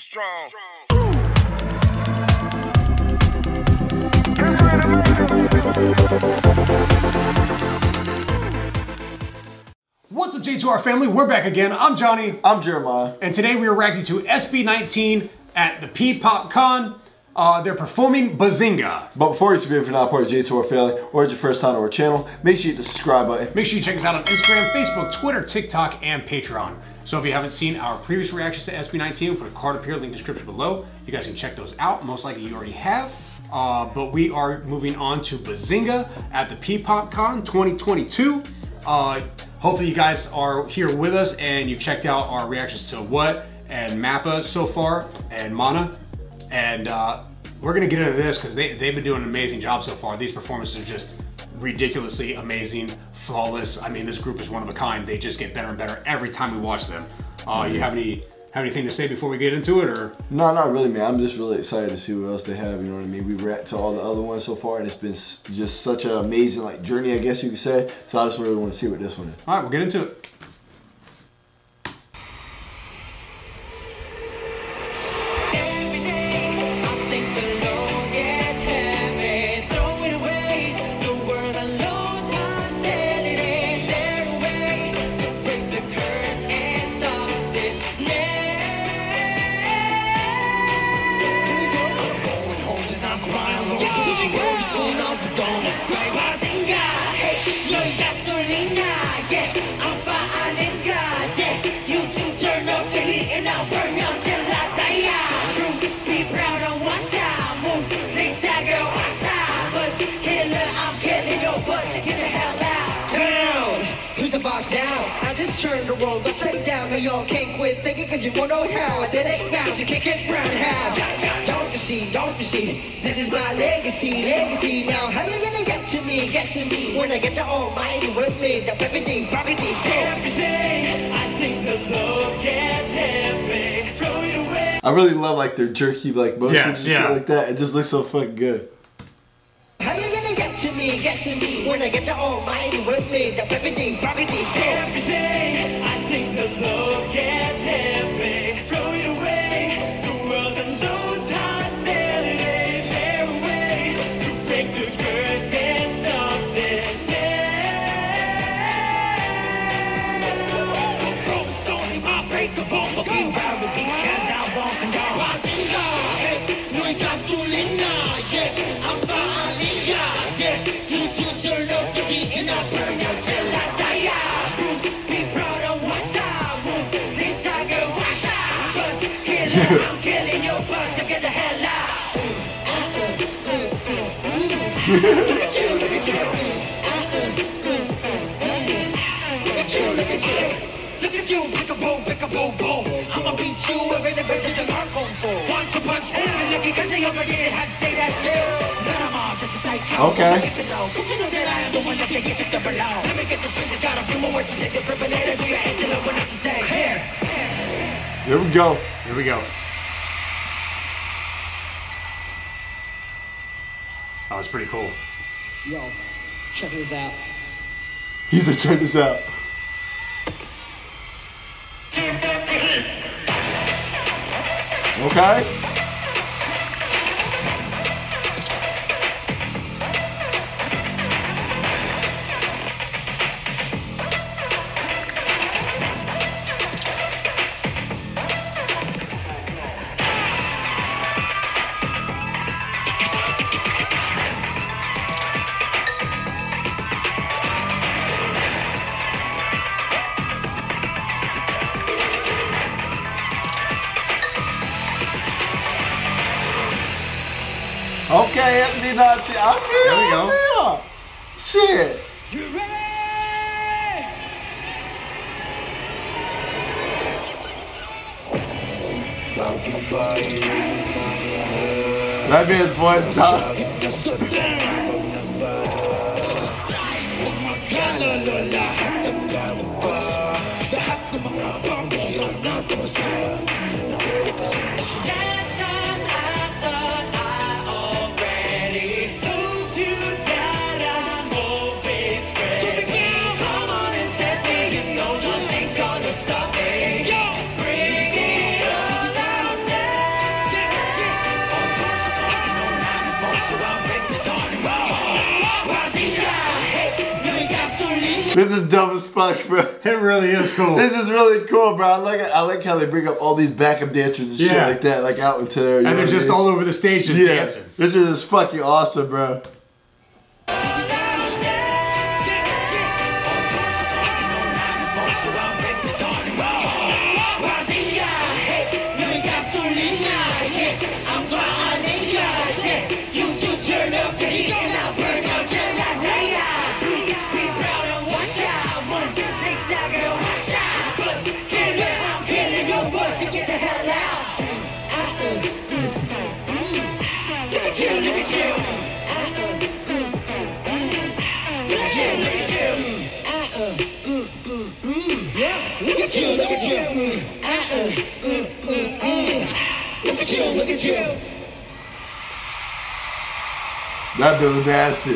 strong. What's up, J2R family? We're back again. I'm Johnny. I'm Jeremiah. And today we are reacting to Sb19 at the Ppop Con. They're performing Bazinga. But before you subscribe, if you're not part of J2R family or it's your first time to our channel, make sure you hit the subscribe button. Make sure you check us out on Instagram, Facebook, Twitter, TikTok, and Patreon. So if you haven't seen our previous reactions to Sb19, we'll put a card up here, link in the description below. You guys can check those out. Most likely you already have. But we are moving on to Bazinga at the Ppop Con 2022. Hopefully you guys are here with us and you've checked out our reactions to What and Mappa so far and Mana. And we're gonna get into this because they've been doing an amazing job so far. These performances are just ridiculously amazing, flawless. I mean, this group is one of a kind. They just get better and better every time we watch them. You have anything to say before we get into it, or? No, not really, man. I'm just really excited to see what else they have, you know what I mean? We react to all the other ones so far, and it's been just such an amazing journey, I guess you could say. So I just really want to see what this one is. All right, we'll get into it. Boss down. I just turned the world upside down. Now y'all can't quit thinking cause you won't know how. That ain't bounce, you can't get round house. Don't you see, this is my legacy. Now how you gonna get to me, when I get the almighty with me, the everything, property. Every day, I think the load gets heavy. Throw it away. I really love their jerky motions and shit like that. It just looks so fucking good. How you gonna get to me, when I get the almighty with me, the everything, property. Every day, I think the load gets heavy. Throw it away, the world and low times, there it is. There a way to break the curse and stop this. Throw a stone in my breakable, but be proud with me, cause I won't condone. Bazinga, no gasolina, yeah, I'm fine. You two turn up the beat and I burn you till I die. Moves, be proud of what I moves. This I go what I bust. Killer, I'm killing your boss, so get the hell out. Look at you. Look at you, pick a boom. I'ma beat you even if it didn't mark on for. One to punch, and lucky cause they already had to say that shit. Let them all just like okay. Cause you know that I am the one that can get the double out. Let me get the switches, got a few more words to say. Different bananas to your answer, what not to say. Here we go. Here we go. That was pretty cool. Yo, check this out. He said, check this out. Okay. Okay, Anthony, not okay. There we go. Shit. You ready? That man's voice This is dumb as fuck, bro. It really is cool. This is really cool, bro. I like how they bring up all these backup dancers and shit like that, like out into there. And they're just all over the stage just dancing. This is fucking awesome, bro. Look at you. That bit was nasty.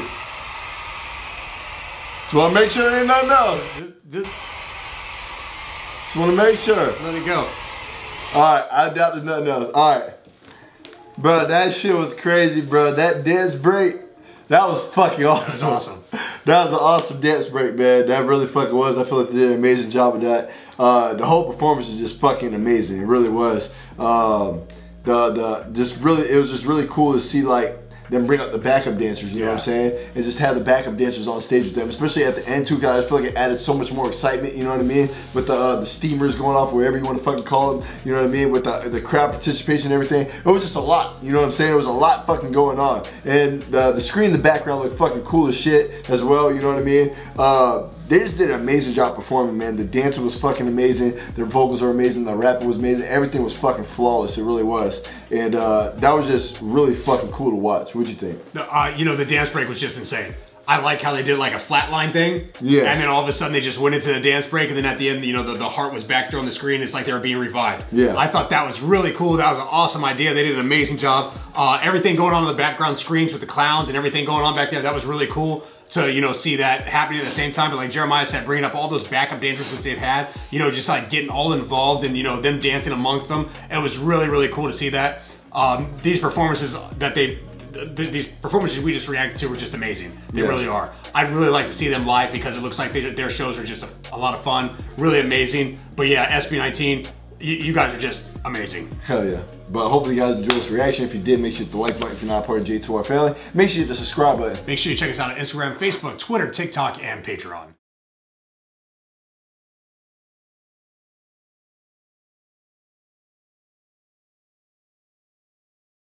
Just want to make sure there ain't nothing else. Just want to make sure. Let it go. Alright, I doubt there's nothing else. Alright. Bro, that shit was crazy, bro. That dance break, that was fucking awesome. That was awesome. That was an awesome dance break, man. That really fucking was. I feel like they did an amazing job of that. The whole performance is just fucking amazing. It really was. It was just really cool to see like them bring up the backup dancers, you know what I'm saying? And just have the backup dancers on stage with them, especially at the end too, guys. I feel like it added so much more excitement, you know what I mean? With the steamers going off, wherever you want to fucking call them, you know what I mean? With the crowd participation and everything. It was just a lot, you know what I'm saying? It was a lot fucking going on. And the screen in the background looked fucking cool as shit as well, you know what I mean? They just did an amazing job performing, man. The dancing was fucking amazing. Their vocals are amazing. The rapping was amazing. Everything was fucking flawless. It really was. And that was just really fucking cool to watch. What'd you think? You know, the dance break was just insane. I like how they did like a flatline thing. Yeah. And then all of a sudden they just went into the dance break, and then at the end, you know, the heart was back there on the screen. It's like they were being revived. Yeah. I thought that was really cool. That was an awesome idea. They did an amazing job. Everything going on in the background screens with the clowns and everything going on back there, that was really cool to, you know, see that happening at the same time. But like Jeremiah said, bringing up all those backup dancers that they've had, you know, just like getting all involved and, you know, them dancing amongst them. It was really, really cool to see that. These performances that these performances we just reacted to were just amazing. They really are. I'd really like to see them live because it looks like their shows are just a lot of fun, really amazing. But yeah, SB19, you guys are just amazing. Hell yeah. But hopefully you guys enjoyed this reaction. If you did, make sure you hit the like button if you're not part of J2R family. Make sure you hit the subscribe button. Make sure you check us out on Instagram, Facebook, Twitter, TikTok, and Patreon.